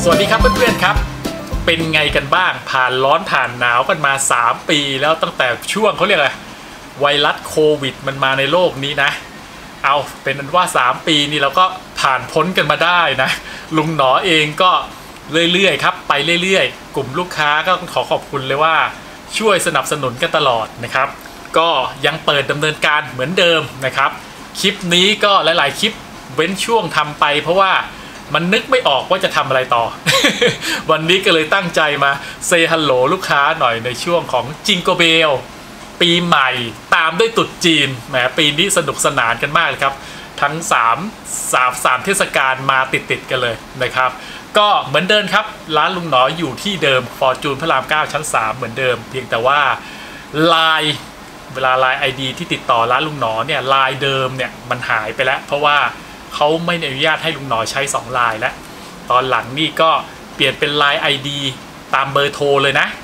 สวัสดีครับเพื่อนๆครับเป็นไงกันบ้างผ่านร้อนผ่านหนาวกันมา3 ปีแล้วตั้งแต่ช่วงเขาเรียกอะไรไวรัสโควิดมันมาในโลกนี้นะเอาเป็นอันว่า3 ปีนี่เราก็ผ่านพ้นกันมาได้นะลุงหนอเองก็เรื่อยๆครับไปเรื่อยๆกลุ่มลูกค้าก็ขอขอบคุณเลยว่าช่วยสนับสนุนกันตลอดนะครับก็ยังเปิดดำเนินการเหมือนเดิมนะครับคลิปนี้ก็หลายๆคลิปเว้นช่วงทำไปเพราะว่ามันนึกไม่ออกว่าจะทำอะไรต่อ วันนี้ก็เลยตั้งใจมาเซฮัลโหลลูกค้าหน่อยในช่วงของจิงโกเบลปีใหม่ตามด้วยตรุษจีนแหมปีนี้สนุกสนานกันมากเลยครับทั้ง3เทศกาลมาติดกันเลยนะครับก็เหมือนเดิมครับร้านลุงหนออยู่ที่เดิมฟอร์จูนพระราม 9 ชั้น 3เหมือนเดิมเพียงแต่ว่าไลน์เวลาไลน์ ID ที่ติดต่อร้านลุงหนอเนี่ยไลน์เดิมเนี่ยมันหายไปแล้วเพราะว่าเขาไม่อนุญาตให้ลุงหนอใช้2ไลน์แล้วตอนหลังนี่ก็เปลี่ยนเป็น Line ID ตามเบอร์โทรเลยนะ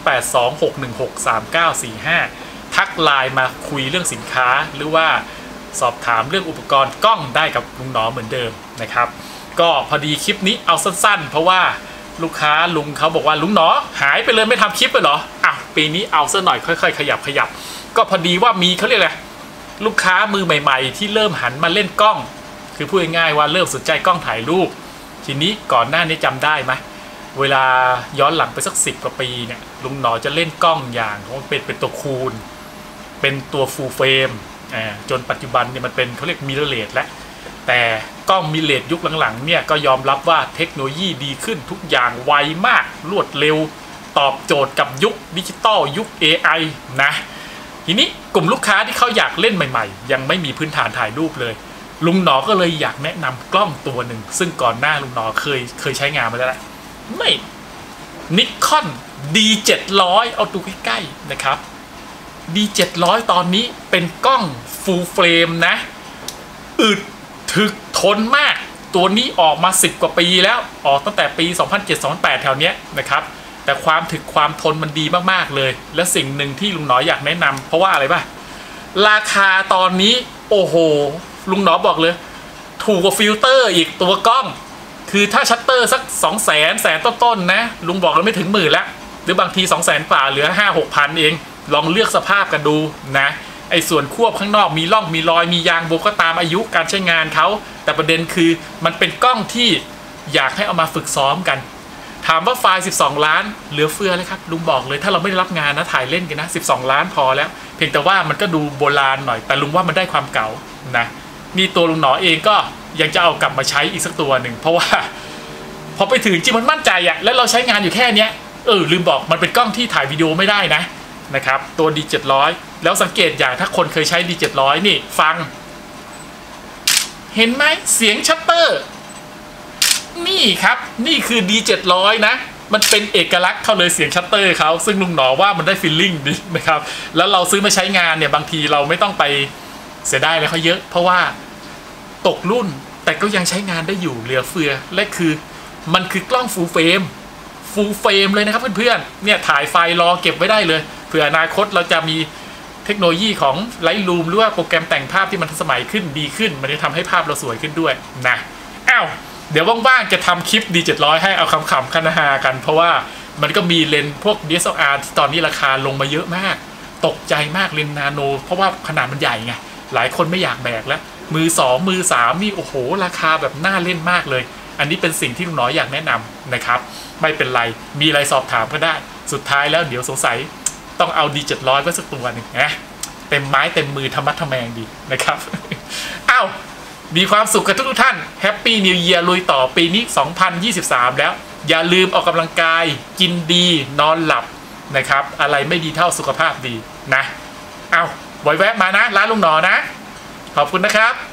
0826163945ทักไลน์มาคุยเรื่องสินค้าหรือว่าสอบถามเรื่องอุปกรณ์กล้องได้กับลุงหนอเหมือนเดิมนะครับก็พอดีคลิปนี้เอาสั้นๆเพราะว่าลูกค้าลุงเขาบอกว่าลุงหนอหายไปเลยไม่ทำคลิปเลยเหรออ่ะปีนี้เอาซะหน่อยค่อยๆขยับก็พอดีว่ามีเขาเรียกอะไรลูกค้ามือใหม่ๆที่เริ่มหันมาเล่นกล้องคือพูดง่ายๆว่าเริ่มสนใจกล้องถ่ายรูปทีนี้ก่อนหน้านี้จำได้ไหมเวลาย้อนหลังไปสัก10 กว่าปีเนี่ยลุงหนอจะเล่นกล้องอย่างของเป็นตัวคูณเป็นตัวฟูลเฟรมจนปัจจุบันเนี่ยมันเป็นเขาเรียกมิเรอร์เลสแล้วแต่กล้องมิเรอร์เลสยุคหลังๆเนี่ยก็ยอมรับว่าเทคโนโลยีดีขึ้นทุกอย่างไวมากรวดเร็วตอบโจทย์กับยุคดิจิตอลยุค AI นะทีนี้กลุ่มลูกค้าที่เขาอยากเล่นใหม่ๆยังไม่มีพื้นฐานถ่ายรูปเลยลุงหนอก็เลยอยากแนะนำกล้องตัวหนึ่งซึ่งก่อนหน้าลุงหนอเคยใช้งานมาแล้วแหละไม่นิคอน D700 เอาดูใกล้ๆนะครับ D700 ตอนนี้เป็นกล้องฟูลเฟรมนะอึดถึกทนมากตัวนี้ออกมา10 กว่าปีแล้วออกตั้งแต่ปี 2007-2008 แถวเนี้ยนะครับแต่ความถึกความทนมันดีมากๆเลยและสิ่งหนึ่งที่ลุงหนออยากแนะนำเพราะว่าอะไรป่ะราคาตอนนี้โอ้โหลุงหนอบอกเลยถูกกว่าฟิลเตอร์อีกตัวกล้องคือถ้าชัตเตอร์สัก200,000ต้นๆนะลุงบอกแล้วไม่ถึง10,000แล้วหรือบางที200,000 กว่าเหลือ 5-6,000 เองลองเลือกสภาพกันดูนะไอ้ส่วนควบข้างนอกมีร่องมีรอยมียางโบก็ตามอายุการใช้งานเขาแต่ประเด็นคือมันเป็นกล้องที่อยากให้เอามาฝึกซ้อมกันถามว่าไฟล์12 ล้านเหลือเฟือเลยครับลุงบอกเลยถ้าเราไม่ได้รับงานนะถ่ายเล่นกันนะ12 ล้านพอแล้วเพียงแต่ว่ามันก็ดูโบราณหน่อยแต่ลุงว่ามันได้ความเก่านะนี่ตัวลุงหนอเองก็ยังจะเอากลับมาใช้อีกสักตัวหนึ่งเพราะว่าพอไปถึงจริงมันมั่นใจอะแล้วเราใช้งานอยู่แค่เนี้ยลืมบอกมันเป็นกล้องที่ถ่ายวิดีโอไม่ได้นะครับตัว D700 แล้วสังเกตอย่างถ้าคนเคยใช้ D700 นี่ฟังเห็นไหมเสียงชัตเตอร์นี่ครับนี่คือ D700 นะมันเป็นเอกลักษณ์เขาเลยเสียงชัตเตอร์เขาซึ่งลุงหนอว่ามันได้ฟีลลิ่งดีนะครับแล้วเราซื้อมาใช้งานเนี่ยบางทีเราไม่ต้องไปเสียดายอะไรเขาเยอะเพราะว่าตกรุ่นแต่ก็ยังใช้งานได้อยู่เหลือเฟือและคือมันคือกล้องฟูลเฟรมเลยนะครับเพื่อนๆเนี่ยถ่ายไฟล์รอเก็บไว้ได้เลยเผื่ออนาคตเราจะมีเทคโนโลยีของ Lightroom หรือว่าโปรแกรมแต่งภาพที่มันทันสมัยขึ้นดีขึ้นมันจะทำให้ภาพเราสวยขึ้นด้วยนะเดี๋ยวว่างๆจะทำคลิป D700 ให้เอาคำๆคันฮากันเพราะว่ามันก็มีเลนส์พวก DSLR ที่ตอนนี้ราคาลงมาเยอะมากตกใจมากเลนส์นาโนเพราะว่าขนาดมันใหญ่ไงหลายคนไม่อยากแบกแล้วมือ2มือ3นี่โอ้โหราคาแบบน่าเล่นมากเลยอันนี้เป็นสิ่งที่ลุงน้อยอยากแนะนำนะครับไม่เป็นไรมีอะไรสอบถามก็ได้สุดท้ายแล้วเดี๋ยวสงสัยต้องเอา D700 ไว้สักตัวหนึ่งนะเต็มไม้เต็มมือธรรมะทแมงดีนะครับมีความสุขกันทุกท่านแฮปปี้นิวเยียร์ลุยต่อปีนี้2023แล้วอย่าลืมออกกำลังกายกินดีนอนหลับนะครับอะไรไม่ดีเท่าสุขภาพดีนะไว้แวะมานะร้านลุงหนอนะขอบคุณนะครับ